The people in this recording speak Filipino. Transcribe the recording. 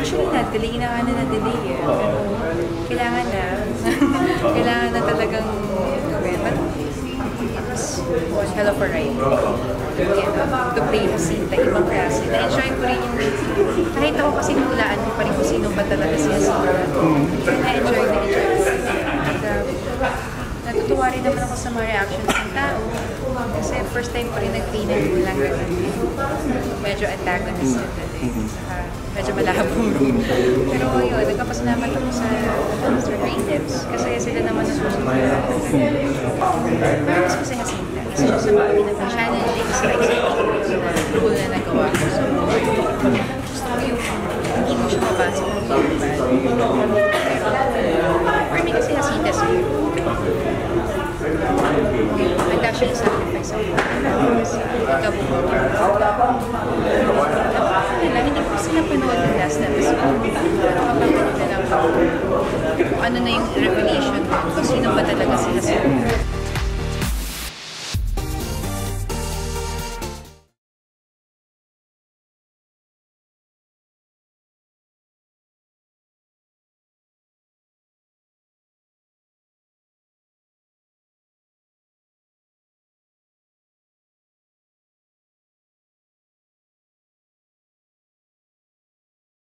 Actually, na-delay na na-delay eh. Pero kailangan na. Kailangan na talagang gawin. But it was hell of a ride. To play Jacinta, ibang klase. Na-enjoy ko rin yung kahit ako kasi nulaan ko pa rin kung sino ba talaga si Jacinta. Na-enjoy ko. Natutuwa rin naman ako sa mga reactions ng tao. Kasi first time ko rin nag-play ng gulang ganun. Medyo antagonist na medyo malabong role. Pero yun, nagpapasalamat ako sa creatives. Kasi sila naman nasusunod. Parang gusto ko sa Jacinta. Isa siya sa mga pinaka-challenging sa executive na role na nagawa ko. So, gusto ko yung hindi ko siya mabasa ng feedback. For me kasi Jacinta is weird. Handa siya yung sacrifice ako. Kasi ikabubuti ko. Hindi ko sila panood yung last episode. Pero kapag na lang kung ano na yung revelation ko, kung sino ba talaga sila sila.